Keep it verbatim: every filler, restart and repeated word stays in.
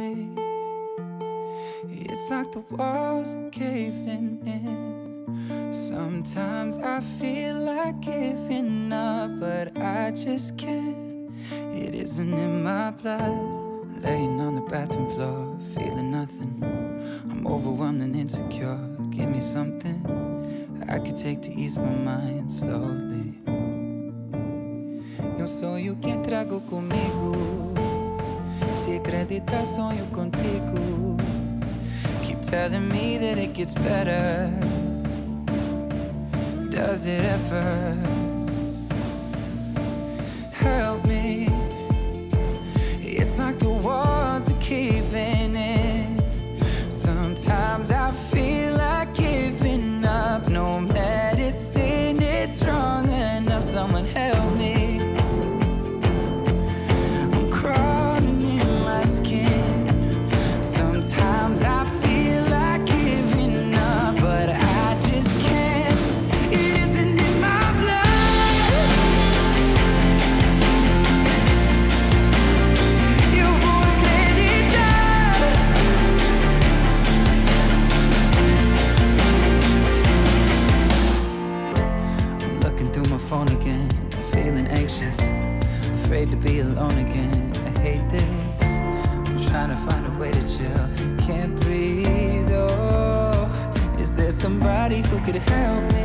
me. It's like the walls are caving in. Sometimes I feel like giving up, but I just can't. It isn't in my blood. Laying on the bathroom floor, feeling nothing. I'm overwhelmed and insecure. Give me something I could take to ease my mind slowly. Eu sonho que trago comigo. Se acreditar, sonho contigo. Keep telling me that it gets better. Does it ever? Help me. It's like the walls are caving in. Sometimes I feel like giving up. No medicine is strong enough. Someone help me. I'm crawling in my skin. Sometimes I feel like giving up, but I just can't. It isn't in my blood. Eu vou acreditar. I'm looking through my phone again, feeling anxious, afraid to be alone again. I hate this. I'm trying to find a way to chill. Can't breathe, oh. Is there somebody who could help me?